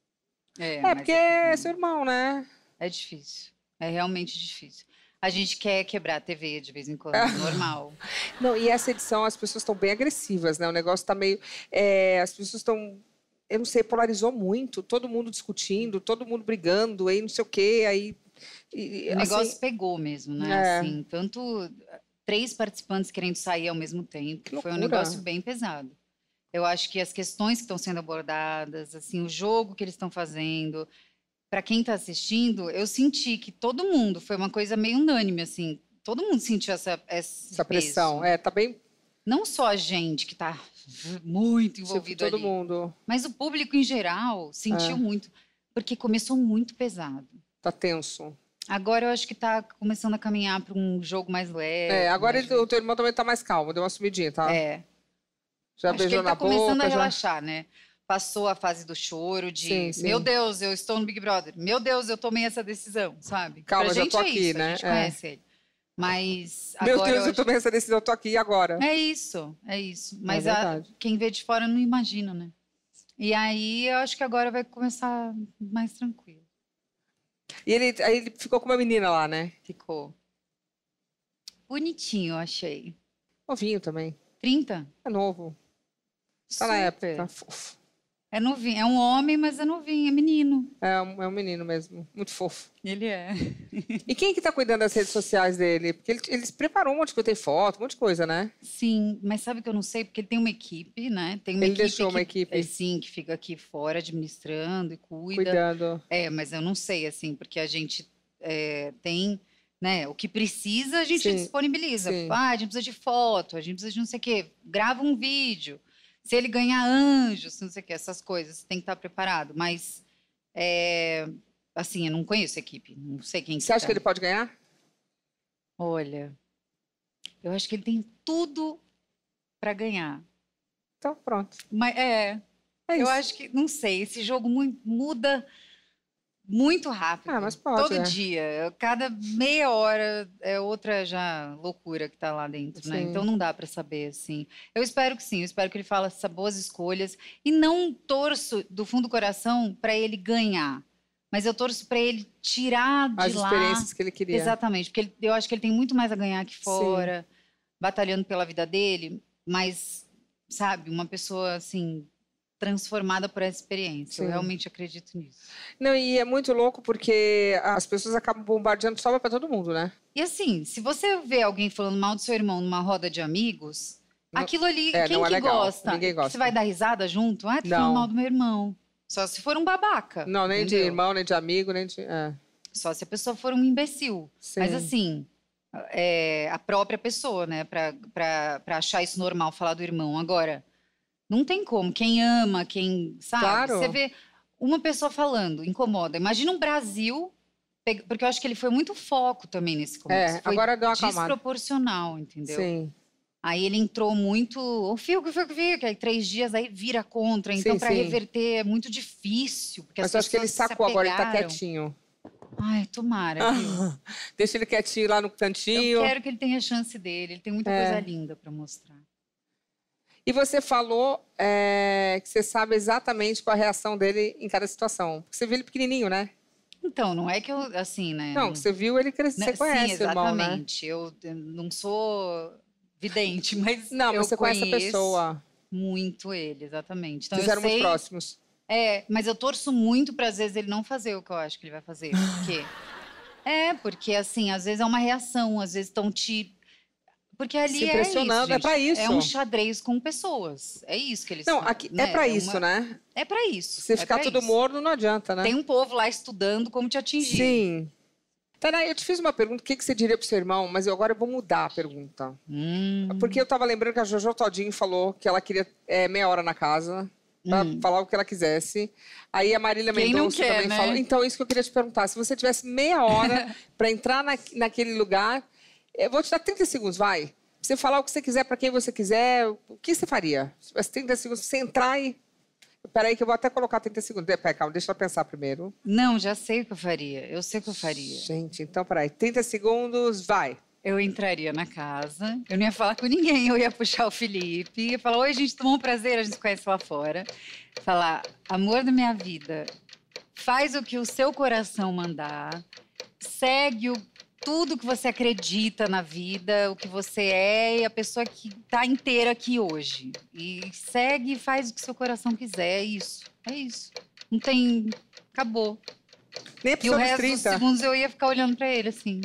Porque é seu irmão, né? É difícil. É realmente difícil. A gente quer quebrar a TV de vez em quando, normal. Não, e essa edição, as pessoas estão bem agressivas, né? O negócio tá meio... as pessoas estão... Eu não sei, polarizou muito. Todo mundo discutindo, todo mundo brigando, aí não sei o quê, aí... O negócio pegou mesmo, né? Assim, tanto 3 participantes querendo sair ao mesmo tempo. Foi um negócio bem pesado. Eu acho que as questões que estão sendo abordadas, assim, o jogo que eles estão fazendo... Para quem está assistindo, eu senti que todo mundo, foi uma coisa meio unânime, assim, todo mundo sentiu essa pressão. Tá bem... Não só a gente que está muito envolvido todo ali, mundo. mas o público em geral sentiu muito, porque começou muito pesado. Tá tenso. Agora eu acho que está começando a caminhar para um jogo mais leve. Agora o teu irmão também está mais calmo, deu uma sumidinha, tá? Já acho beijou que ele na tá começando boca, a relaxar, né? Passou a fase do choro, de sim. meu Deus, eu estou no Big Brother. Meu Deus, eu tomei essa decisão, sabe? Calma, pra já gente tô aqui, isso, né? A gente conhece ele. Mas meu agora Deus, eu tomei essa decisão, eu tô aqui agora. É isso. Mas quem vê de fora não imagina, né? E aí eu acho que agora vai começar mais tranquilo. E aí ele ficou com uma menina lá, né? Ficou. Bonitinho, eu achei. Novinho também. 30? É novo. Tá na época, tá fofo. É novinho. É um homem, mas é novinho, é menino. É um menino mesmo, muito fofo. Ele é. E quem que tá cuidando das redes sociais dele? Porque ele preparou um monte de coisa, tem foto, um monte de coisa, né? Sim, mas sabe que eu não sei? Porque ele tem uma equipe, né? Tem uma Ele equipe deixou uma equipe. sim, que fica aqui fora administrando e cuida. Cuidando. Mas eu não sei, assim, porque a gente tem, né? O que precisa, a gente disponibiliza. Sim. A gente precisa de foto, a gente precisa de não sei o quê. Grava um vídeo. Se ele ganhar anjos, não sei o quê, essas coisas, tem que estar preparado. Mas, assim, eu não conheço a equipe, não sei quem Você acha que ele pode ganhar? Olha, eu acho que ele tem tudo para ganhar. Então, pronto. Mas eu acho que, não sei, esse jogo muda muito rápido. Mas pode. Todo dia, cada meia hora é outra já loucura que tá lá dentro, né? Então não dá para saber, assim. Eu espero que sim, eu espero que ele faça boas escolhas e não torço do fundo do coração para ele ganhar. Mas eu torço para ele tirar de lá... As experiências que ele queria. Exatamente, porque eu acho que ele tem muito mais a ganhar aqui fora, batalhando pela vida dele, mas, sabe, uma pessoa, assim, transformada por essa experiência. Eu realmente acredito nisso. Não, e é muito louco porque as pessoas acabam bombardeando sobra para todo mundo, né? E assim, se você vê alguém falando mal do seu irmão numa roda de amigos, aquilo ali, quem não é que legal. gosta? Ninguém gosta. Você vai dar risada junto? Tá falando mal do meu irmão. Só se for um babaca. Não, nem entendeu? de irmão, nem de amigo, nem de... Só se a pessoa for um imbecil. Sim. Mas assim, a própria pessoa, né? Pra achar isso normal, falar do irmão. Agora, não tem como. Quem ama, quem... Sabe? Claro. Você vê uma pessoa falando, incomoda. Imagina um Brasil... Porque eu acho que ele foi muito foco também nesse começo. Foi agora deu uma acalmada. Desproporcional, entendeu? Sim. Aí ele entrou muito... O Fiuk, que aí 3 dias aí vira contra. Então, para reverter é muito difícil. Porque mas eu acho que ele sacou agora, ele tá quietinho. Ai, tomara. Deixa ele quietinho lá no cantinho. Eu quero que ele tenha a chance dele. Ele tem muita coisa linda para mostrar. E você falou que você sabe exatamente qual a reação dele em cada situação. Porque você viu ele pequenininho, né? Então, não é que eu, assim, né? Não, você viu ele crescer, você conhece o irmão, né? Exatamente. Eu não sou vidente, mas não, mas você conhece a pessoa. Muito ele, exatamente. Então, vocês eram muito próximos. Mas eu torço muito para, às vezes, ele não fazer o que eu acho que ele vai fazer. Por quê? Porque, assim, às vezes é uma reação, às vezes estão Porque ali se impressionando, é isso, pra isso. É um xadrez com pessoas. É isso que eles não, são. Aqui, né? É pra isso, né? É pra isso. Se ficar tudo morno, não adianta, né? Tem um povo lá estudando como te atingir. Sim. Tainá, eu te fiz uma pergunta, o que você diria pro seu irmão? Mas agora eu vou mudar a pergunta. Porque eu tava lembrando que a Jojo Todinho falou que ela queria meia hora na casa pra falar o que ela quisesse. Aí a Marília Mendonça também falou. Então, isso que eu queria te perguntar. Se você tivesse meia hora pra entrar naquele lugar, eu vou te dar 30 segundos, vai. Pra você falar o que você quiser pra quem você quiser, o que você faria? Se tivesse 30 segundos, você entrar e... Peraí que eu vou até colocar 30 segundos. Calma, deixa eu pensar primeiro. Não, já sei o que eu faria. Eu sei o que eu faria. Gente, então peraí. 30 segundos, vai. Eu entraria na casa, eu não ia falar com ninguém, eu ia puxar o Felipe, ia falar, oi, gente, tomou um prazer, a gente se conhece lá fora. Falar, amor da minha vida, faz o que o seu coração mandar, segue tudo que você acredita na vida, o que você é e a pessoa que está inteira aqui hoje. E segue e faz o que seu coração quiser, é isso. É isso. Não tem... Acabou. Nem e o resto dos segundos eu ia ficar olhando para ele, assim.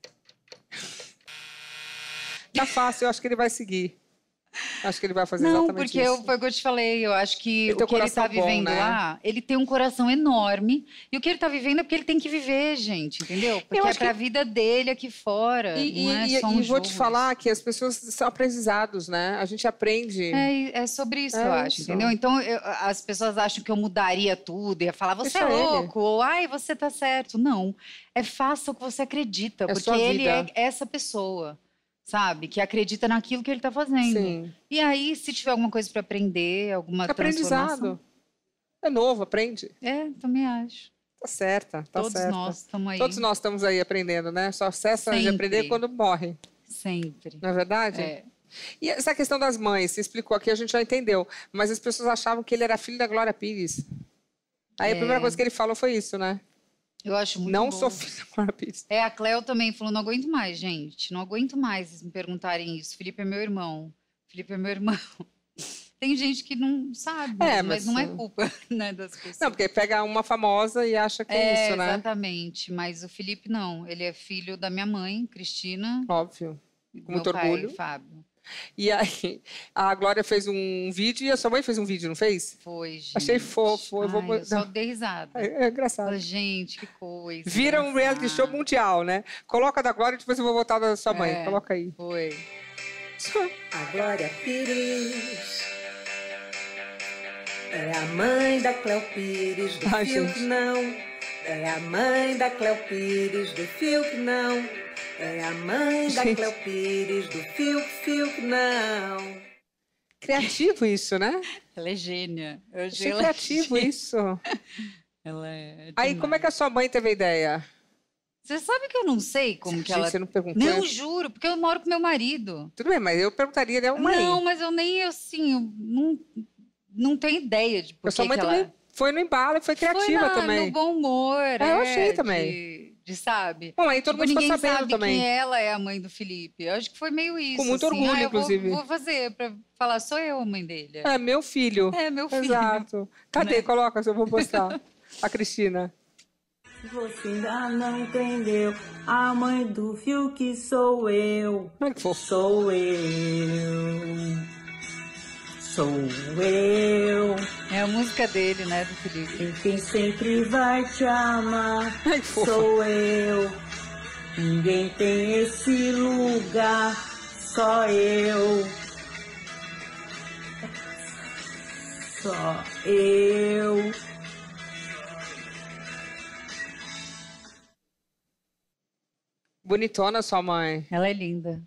Tá fácil, eu acho que ele vai seguir. Acho que ele vai fazer exatamente isso. Não, porque foi o que eu te falei. Eu acho que o que ele tá vivendo lá, ele tem um coração enorme. E o que ele tá vivendo é porque ele tem que viver, gente, entendeu? Porque é pra vida dele aqui fora. E vou te falar que as pessoas são aprendizados, né? A gente aprende. É sobre isso que eu acho, entendeu? Então, as pessoas acham que eu mudaria tudo. Ia falar, você é louco. Ou, ai, você tá certo. Não. Faça o que você acredita. Porque ele é essa pessoa. Sabe? Que acredita naquilo que ele está fazendo. Sim. E aí, se tiver alguma coisa para aprender, alguma aprendizado. É novo, aprende. Também acho. Tá certa, tá Todos certa. Nós estamos aí. Todos nós estamos aí aprendendo, né? Só cessa de aprender quando morre. Sempre. Não é verdade? E essa questão das mães, você explicou aqui, a gente já entendeu. Mas as pessoas achavam que ele era filho da Glória Pires. Aí a primeira coisa que ele falou foi isso, né? Eu acho muito Não bom. sou filho da Glória Pires. A Cleo também falou, não aguento mais, gente. Não aguento mais me perguntarem isso. Felipe é meu irmão. Felipe é meu irmão. tem gente que não sabe, mas não é culpa, né, das pessoas. Não, porque pega uma famosa e acha que é isso, né? Exatamente, mas o Felipe não. Ele é filho da minha mãe, Cristina. Óbvio, com muito pai, orgulho. Fábio. E aí, a Glória fez um vídeo e a sua mãe fez um vídeo, não fez? Foi, gente. Achei fofo. Eu só dei risada. É engraçado. Falei, gente, que coisa. Vira um reality show mundial, né? Coloca da Glória e depois eu vou botar da sua mãe. Coloca aí. Foi. A Glória Pires é a mãe da Cléo Pires, do Fiuk não. É a mãe da Cléo Pires, do Fiuk não. É a mãe da Cléo Pires, do Fiuk não. Criativo isso, né? Ela é gênia. Achei criativo isso. Ela é aí, como é que a sua mãe teve a ideia? Você sabe que eu não sei como que ela... Você não perguntou? Não, juro, porque eu moro com meu marido. Tudo bem, mas eu perguntaria, né, mãe? Não, mas eu nem, assim, eu não tenho ideia de por que sua mãe também foi no embalo e foi criativa também. No bom humor. Eu achei também. Sabe? Bom, aí todo mundo ficou sabendo sabe também. Que ela é a mãe do Felipe. Eu acho que foi meio isso. Com muito assim. orgulho, inclusive. Vou fazer pra falar, sou eu a mãe dele. É, meu filho. É, meu filho. Exato. Cadê? Né? Coloca, eu vou postar. A Cristina. Você ainda não entendeu, a mãe do Fiuk sou eu. Como é que foi? Sou eu. Sou eu. É a música dele, né, do Felipe. E quem sempre vai te amar Ai, sou eu. Ninguém tem esse lugar, só eu. Só eu. Bonitona sua mãe. Ela é linda.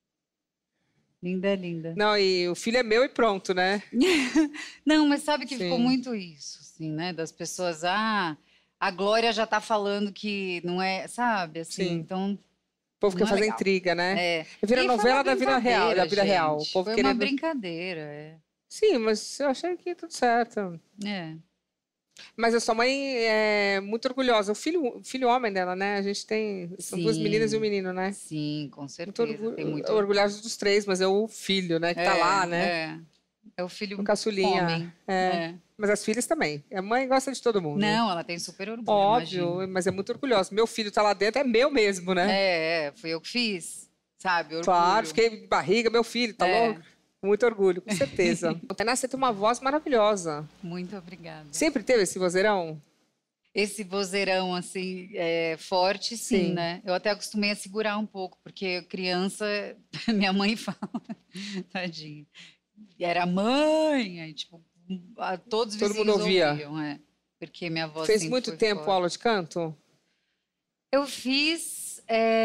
Linda, linda. Não, e o filho é meu e pronto, né? Não, mas sabe que ficou muito isso, assim, né? Das pessoas, a Glória já tá falando que não é, sabe? Assim, então... O povo quer fazer intriga, né? É. Vira novela da vida real. Da vida real. O povo foi querendo... uma brincadeira, Sim, mas eu achei que tudo certo. É. Mas a sua mãe é muito orgulhosa. O filho homem dela, né? A gente tem... São duas meninas e um menino, né? Sim, com certeza. Tem muito orgulhoso dos três, mas é o filho, né? Que tá lá, né? É o filho o caçulinha. Homem. Mas as filhas também. A mãe gosta de todo mundo. Não, ela tem super orgulho. Óbvio, imagina. mas é muito orgulhosa. Meu filho tá lá dentro, é meu mesmo, né? Fui eu que fiz, sabe? Orgulho. Claro, fiquei de barriga, meu filho, tá louco? Muito orgulho, com certeza. Tainá, você tem uma voz maravilhosa. Muito obrigada. Sempre teve esse vozeirão? Esse vozeirão, assim, forte, sim, né? Eu até acostumei a segurar um pouco, porque criança, minha mãe fala, tadinha, era mãe, aí, tipo, todos os vizinhos mundo ouvia. ouviam, porque minha voz Fez sempre muito foi tempo forte. aula de canto? Eu fiz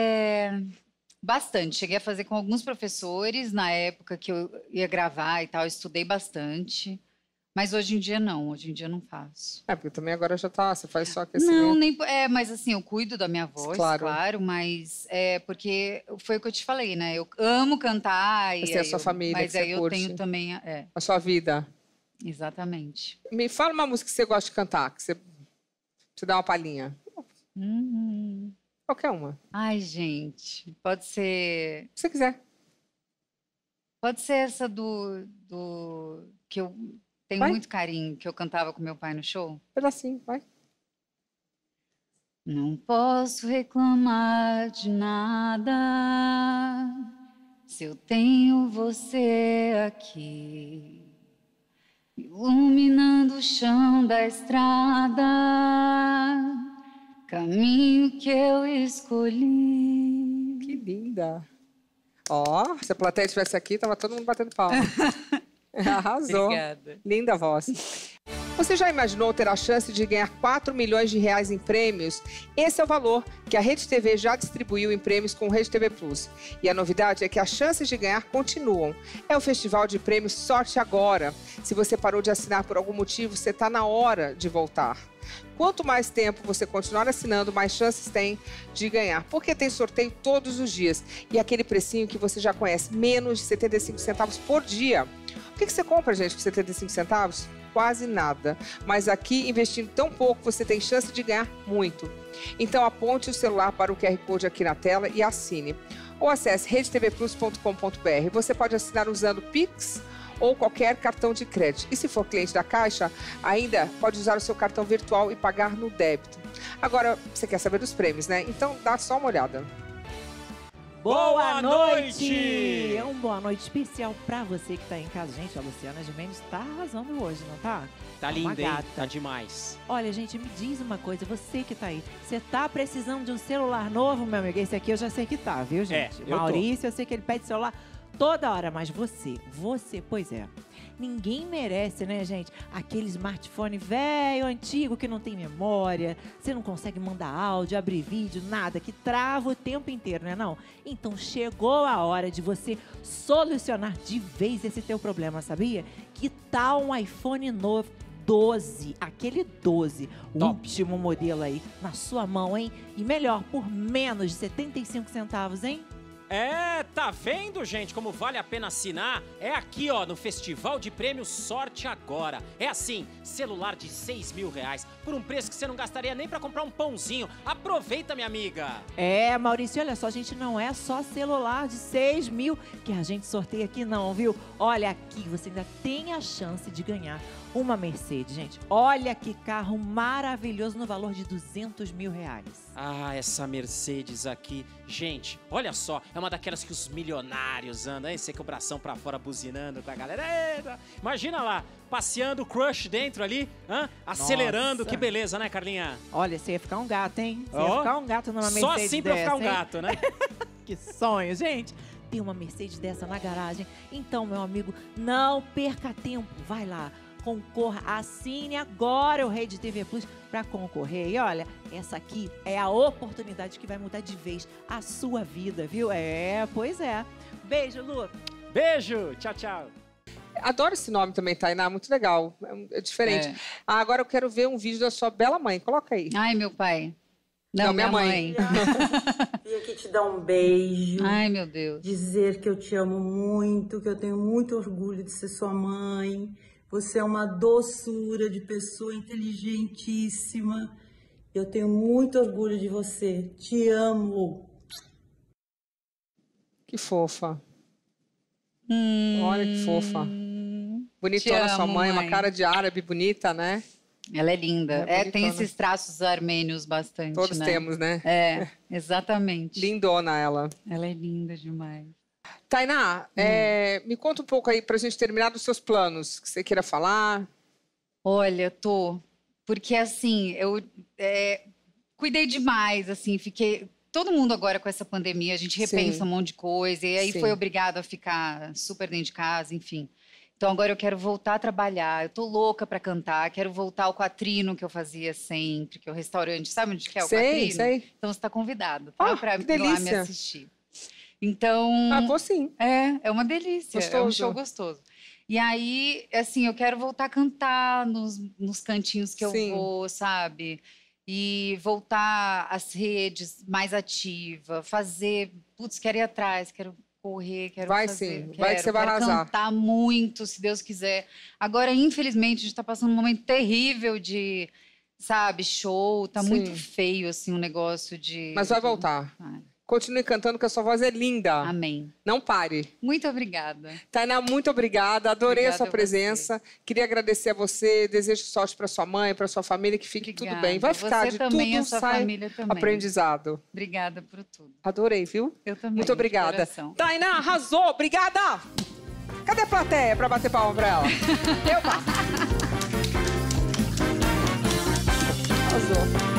bastante. Cheguei a fazer com alguns professores na época que eu ia gravar e tal. Eu estudei bastante. Mas hoje em dia não. Hoje em dia não faço. Porque também agora já tá. Você faz só aquecimento. Não, nem. Mas assim, eu cuido da minha voz, claro, mas porque foi o que eu te falei, né? Eu amo cantar. Você tem a sua família. Mas que aí você eu curte. tenho também. A sua vida. Exatamente. Me fala uma música que você gosta de cantar, que você dá uma palhinha. Qualquer uma. Ai, gente. Pode ser. Se você quiser. Pode ser essa que eu tenho muito carinho, que eu cantava com meu pai no show. Pedacinho, vai. Não posso reclamar de nada se eu tenho você aqui, iluminando o chão da estrada, caminho que eu escolhi. Que linda. Ó, se a plateia estivesse aqui, tava todo mundo batendo palma. Arrasou. Obrigada. Linda voz. Você já imaginou ter a chance de ganhar 4 milhões de reais em prêmios? Esse é o valor que a Rede TV já distribuiu em prêmios com o Rede TV Plus. E a novidade é que as chances de ganhar continuam. É o festival de prêmios Sorte Agora. Se você parou de assinar por algum motivo, você está na hora de voltar. Quanto mais tempo você continuar assinando, mais chances tem de ganhar. Porque tem sorteio todos os dias. E aquele precinho que você já conhece, menos de 75 centavos por dia. O que você compra, gente, por 75 centavos? Quase nada. Mas aqui, investindo tão pouco, você tem chance de ganhar muito. Então, aponte o celular para o QR Code aqui na tela e assine. Ou acesse redetvplus.com.br. Você pode assinar usando Pix ou qualquer cartão de crédito. E se for cliente da Caixa, ainda pode usar o seu cartão virtual e pagar no débito. Agora, você quer saber dos prêmios, né? Então dá só uma olhada. Boa noite! É uma boa noite especial pra você que tá em casa. Gente, a Luciana Gimenez tá arrasando hoje, não tá? Tá linda, hein? Tá demais. Olha, gente, me diz uma coisa, você que tá aí, você tá precisando de um celular novo, meu amigo? Esse aqui eu já sei que tá, viu, gente? Maurício, eu sei que ele pede celular toda hora, mas você, pois é. Ninguém merece, né, gente? Aquele smartphone velho, antigo, que não tem memória, você não consegue mandar áudio, abrir vídeo, nada, que trava o tempo inteiro, né, não? Então chegou a hora de você solucionar de vez esse teu problema, sabia? Que tal um iPhone novo? 12, aquele 12, o último modelo aí, na sua mão, hein? E melhor, por menos de 75 centavos, hein? É, tá vendo, gente, como vale a pena assinar? É aqui, ó, no Festival de Prêmios Sorte Agora. É assim, celular de R$6.000, por um preço que você não gastaria nem pra comprar um pãozinho. Aproveita, minha amiga! É, Maurício, olha só, gente, não é só celular de 6 mil que a gente sorteia aqui não, viu? Olha, aqui você ainda tem a chance de ganhar uma Mercedes, gente. Olha que carro maravilhoso no valor de R$200 mil. Ah, essa Mercedes aqui. Gente, olha só, é uma daquelas que os milionários andam, hein? Você com o bração pra fora buzinando com a galera. Eita! Imagina lá, passeando o crush dentro ali, acelerando. Nossa. Que beleza, né, Carlinha? Olha, você ia ficar um gato, hein? Você ia ficar um gato numa Mercedes dessa. Só assim pra dessa, ficar um hein? gato, né? Que sonho, gente! Tem uma Mercedes dessa na garagem. Então, meu amigo, não perca tempo. Vai lá, concorra, assine agora o Rede TV Plus para concorrer. E olha, essa aqui é a oportunidade que vai mudar de vez a sua vida, viu? É, pois é. Beijo, Lu. Beijo, tchau, tchau. Adoro esse nome também, Tainá, muito legal, é diferente. É. Agora eu quero ver um vídeo da sua bela mãe, coloca aí. Ai, meu pai. Não, minha mãe. Vim aqui te dar um beijo. Ai, meu Deus. Dizer que eu te amo muito, que eu tenho muito orgulho de ser sua mãe. Você é uma doçura de pessoa, inteligentíssima. Eu tenho muito orgulho de você. Te amo. Que fofa. Olha que fofa. Bonitona sua mãe, uma cara de árabe bonita, né? Ela é linda. É tem esses traços armênios bastante, Todos né? temos, né? É, exatamente. Lindona ela. Ela é linda demais. Tainá, me conta um pouco aí pra gente terminar dos seus planos, que você queira falar. Olha, porque assim, eu cuidei demais, assim, fiquei... Todo mundo agora com essa pandemia, a gente repensa um monte de coisa, e aí foi obrigado a ficar super dentro de casa, enfim. Então agora eu quero voltar a trabalhar, eu tô louca pra cantar, quero voltar ao Quatrino que eu fazia sempre, que é o restaurante, sabe onde que é o Quatrino? Sei. Então você tá convidado, tá? Pra ir lá me assistir. Então... vou sim. É uma delícia, é um show gostoso. E aí, assim, eu quero voltar a cantar nos cantinhos que eu vou, sabe? E voltar às redes mais ativa, fazer... Putz, quero ir atrás, quero correr, quero fazer. Vai que você vai arrasar. Cantar muito, se Deus quiser. Agora, infelizmente, a gente tá passando um momento terrível de, sabe, show. Tá muito feio, assim, um negócio de... Mas vai voltar. Continue cantando, que a sua voz é linda. Amém. Não pare. Muito obrigada. Tainá, muito obrigada. Adorei Obrigada a sua presença. Queria agradecer a você. Desejo sorte para sua mãe, para sua família, que fique tudo bem. Vai ficar você de também, tudo, a sua sai família também. aprendizado. Obrigada por tudo. Adorei, viu? Eu também. Muito obrigada. Tainá, arrasou. Obrigada. Cadê a plateia para bater palma para ela? Eu bato. Arrasou.